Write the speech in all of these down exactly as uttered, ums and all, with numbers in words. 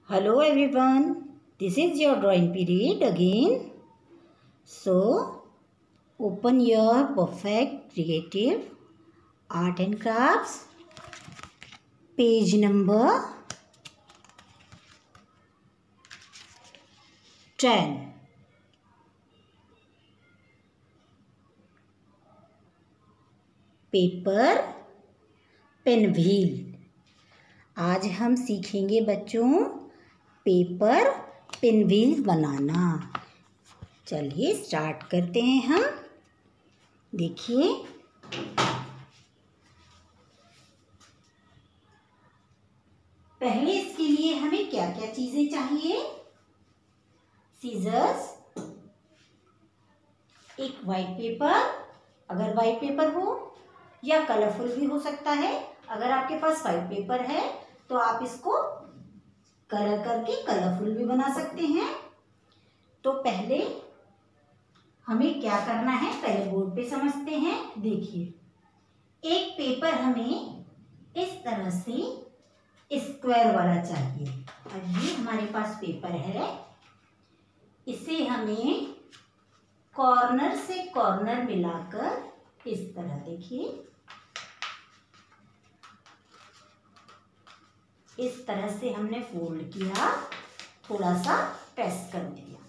Hello everyone, this is your drawing period again. So, open your Perfect Creative Art and Crafts, page number ten. Paper pen wheel. आज हम सीखेंगे बच्चों paper pen wheel बनाना। चलिए start करते हैं हम। देखिए पहले इसके लिए हमें क्या क्या चीजें चाहिए। सीजर्स, एक वाइट पेपर, अगर वाइट पेपर हो या कलरफुल भी हो सकता है। अगर आपके पास वाइट पेपर है तो आप इसको कलर करके कलरफुल भी बना सकते हैं। तो पहले हमें क्या करना है, पहले बोर्ड पे समझते हैं। देखिए एक पेपर हमें इस तरह से स्क्वायर वाला चाहिए। अब ये हमारे पास पेपर है, इसे हमें कॉर्नर से कॉर्नर मिलाकर इस तरह देखिए इस तरह से हमने फोल्ड किया, थोड़ा सा प्रेस कर दिया।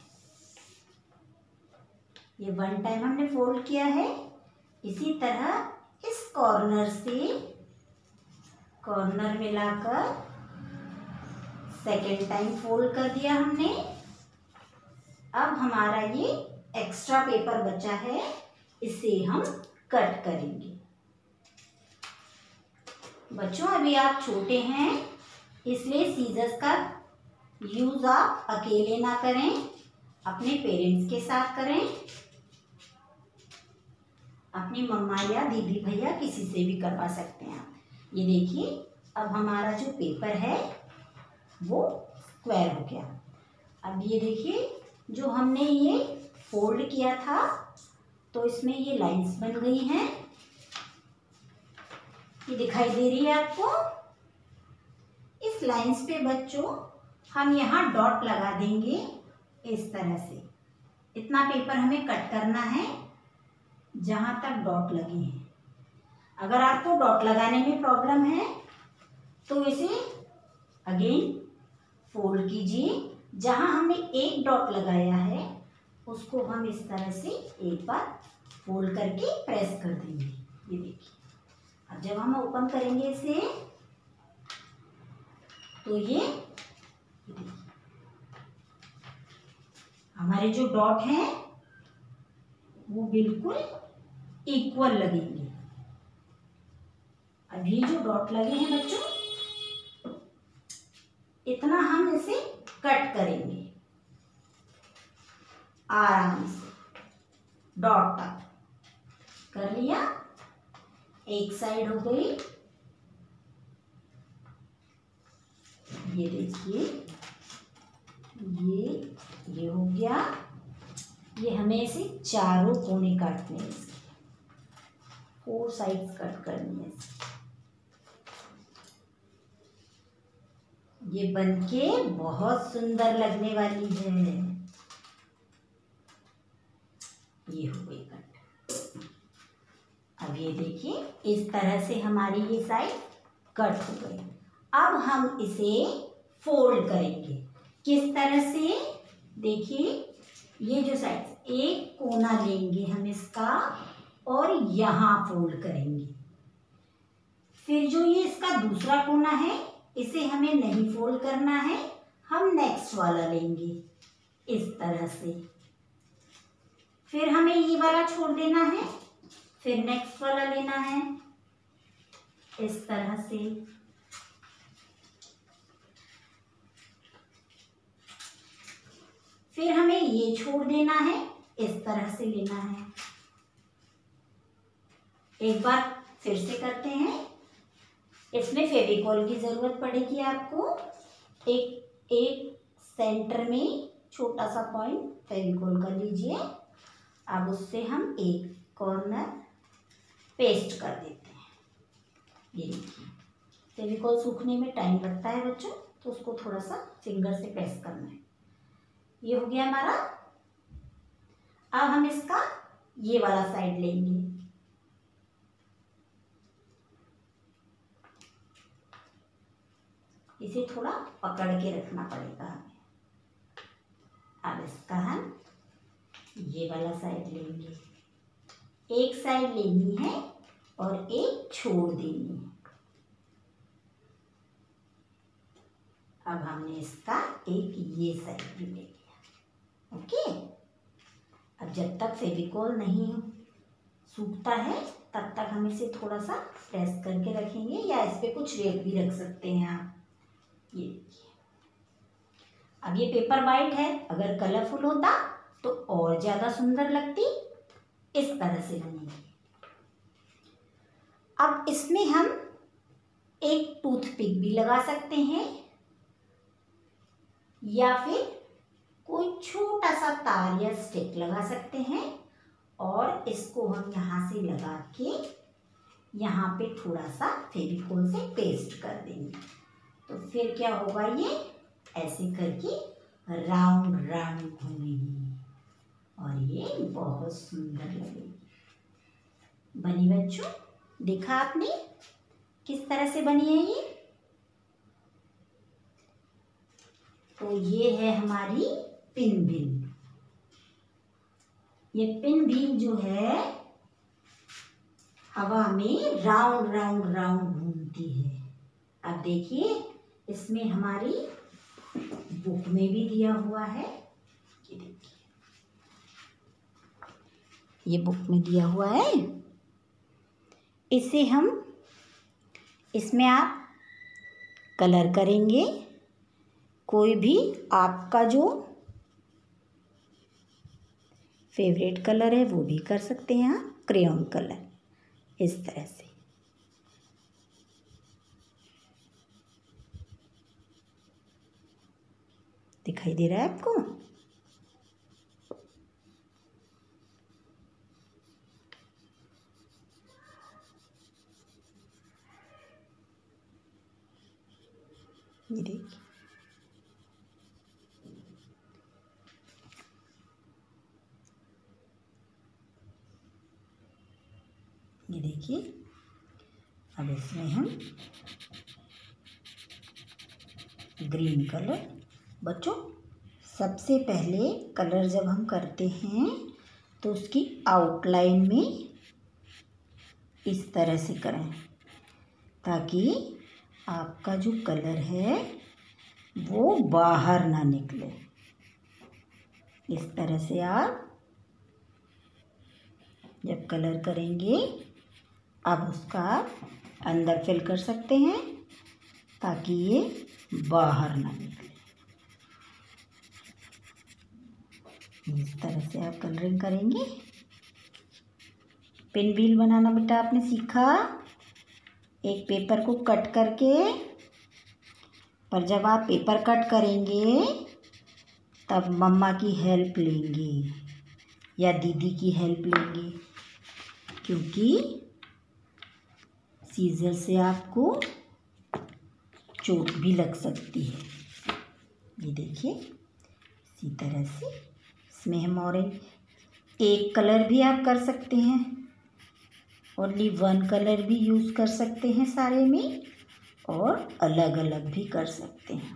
ये वन टाइम हमने फोल्ड किया है। इसी तरह इस कॉर्नर से कॉर्नर मिलाकर सेकेंड टाइम फोल्ड कर दिया हमने। अब हमारा ये एक्स्ट्रा पेपर बचा है, इसे हम कट करेंगे। बच्चों अभी आप छोटे हैं, इसलिए सीजर्स का यूज आप अकेले ना करें, अपने पेरेंट्स के साथ करें। अपनी मम्मा या दीदी भैया किसी से भी करवा सकते हैं आप। ये देखिए अब हमारा जो पेपर है वो स्क्वायर हो गया। अब ये देखिए जो हमने ये फोल्ड किया था तो इसमें ये लाइंस बन गई हैं। ये दिखाई दे रही है आपको। इस लाइंस पे बच्चों हम यहाँ डॉट लगा देंगे इस तरह से। इतना पेपर हमें कट करना है जहां तक डॉट लगे हैं। अगर आपको डॉट लगाने में प्रॉब्लम है तो इसे अगेन फोल्ड कीजिए। जहां हमने एक डॉट लगाया है उसको हम इस तरह से एक बार फोल्ड करके प्रेस कर देंगे। ये देखिए अब जब हम ओपन करेंगे इसे तो ये हमारे जो डॉट हैं वो बिल्कुल इक्वल लगेंगे। अब ये जो डॉट लगे हैं बच्चों, इतना हम इसे कट करेंगे आराम से। डॉट तक कर लिया, एक साइड हो गई। ये देखिए ये ये हो गया। ये हमें इसे चारों कोने काटने हैं, इसके फोर साइड्स कट करनी है। ये बनके बहुत सुंदर लगने वाली है। ये हो गई कट। अब ये देखिए इस तरह से हमारी ये साइड कट हो गई। अब हम इसे फोल्ड करेंगे। किस तरह से, देखिए ये जो साइड एक कोना लेंगे हम इसका और यहाँ फोल्ड करेंगे। फिर जो ये इसका दूसरा कोना है इसे हमें नहीं फोल्ड करना है, हम नेक्स्ट वाला लेंगे इस तरह से। फिर हमें ये वाला छोड़ देना है, फिर नेक्स्ट वाला लेना है इस तरह से। फिर हमें ये छोड़ देना है, इस तरह से लेना है। एक बार फिर से करते हैं। इसमें फेविकॉल की जरूरत पड़ेगी आपको। एक एक सेंटर में छोटा सा पॉइंट फेविकॉल कर लीजिए। अब उससे हम एक कॉर्नर पेस्ट कर देते हैं। ये देखिए फेविकॉल सूखने में टाइम लगता है बच्चों, तो उसको थोड़ा सा फिंगर से प्रेस करना है। ये हो गया हमारा। अब हम इसका ये वाला साइड लेंगे। इसे थोड़ा पकड़ के रखना पड़ेगा हमें। अब इसका हम ये वाला साइड लेंगे। एक साइड लेनी है और एक छोड़ देनी है। अब हमने इसका एक ये साइड भी ले लिया। ओके। अब जब तक फेविकॉल नहीं सूखता है तब तक हम इसे थोड़ा सा प्रेस करके रखेंगे, या इस पे कुछ रेट भी रख सकते हैं आप। ये देखिए, अब ये पेपर वाइट है, अगर कलरफुल होता तो और ज़्यादा सुंदर लगती। इस तरह से बनेगी। अब इसमें हम एक टूथपिक भी लगा सकते हैं, या फिर कोई छोटा सा तार या स्टिक लगा सकते हैं, और इसको हम यहाँ से लगा के यहाँ पे थोड़ा सा फेविकोल से पेस्ट कर देंगे। तो फिर क्या होगा, ये ऐसे करके राउंड राउंड घूमेगी और ये बहुत सुंदर लगेगी। बनी बच्चों? देखा आपने किस तरह से बनी है ये? तो ये है हमारी पिन व्हील। ये पिन व्हील जो है हवा में राउंड राउंड राउंड घूमती है। अब देखिए, इसमें हमारी बुक में भी दिया हुआ है। ये देखिए, ये बुक में दिया हुआ है। इसे हम इसमें आप कलर करेंगे, कोई भी आपका जो फेवरेट कलर है वो भी कर सकते हैं आप, क्रेयॉन कलर, इस तरह से। दिखाई दे रहा है आपको? ये देखिए, ये देखिए। अब इसमें हम ग्रीन कलर, बच्चों सबसे पहले कलर जब हम करते हैं तो उसकी आउटलाइन में इस तरह से करें, ताकि आपका जो कलर है वो बाहर ना निकले। इस तरह से आप जब कलर करेंगे, अब उसका आप अंदर फिल कर सकते हैं ताकि ये बाहर ना निकले। इस तरह से आप कलरिंग करेंगे। पिन व्हील बनाना बेटा आपने सीखा एक पेपर को कट करके, पर जब आप पेपर कट करेंगे तब मम्मा की हेल्प लेंगे या दीदी की हेल्प लेंगे, क्योंकि सीजर से आपको चोट भी लग सकती है। ये देखिए, इसी तरह से इसमें हम ऑरेंज, एक कलर भी आप कर सकते हैं, ओनली वन कलर भी यूज़ कर सकते हैं सारे में, और अलग अलग भी कर सकते हैं।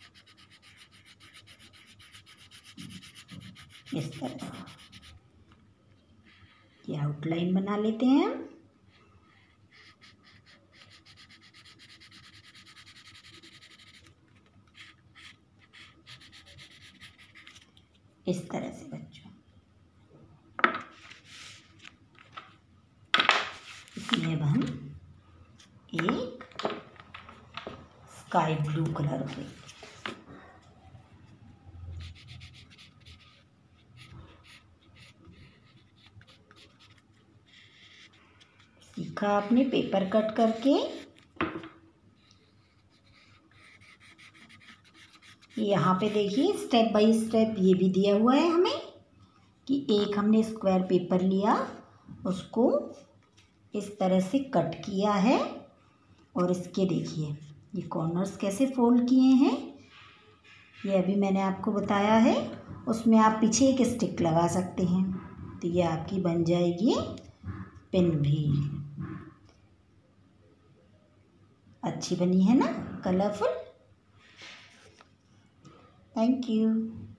इस तरह से ये आउटलाइन बना लेते हैं हम। इस तरह से बच्चों, इसमें अब हम एक स्काई ब्लू कलर से, सीखा आपने पेपर कट करके। यहाँ पे देखिए स्टेप बाय स्टेप ये भी दिया हुआ है हमें कि एक हमने स्क्वायर पेपर लिया, उसको इस तरह से कट किया है, और इसके देखिए ये कॉर्नर्स कैसे फोल्ड किए हैं ये अभी मैंने आपको बताया है। उसमें आप पीछे एक स्टिक लगा सकते हैं तो ये आपकी बन जाएगी पिन भी। अच्छी बनी है ना, कलरफुल। Thank you.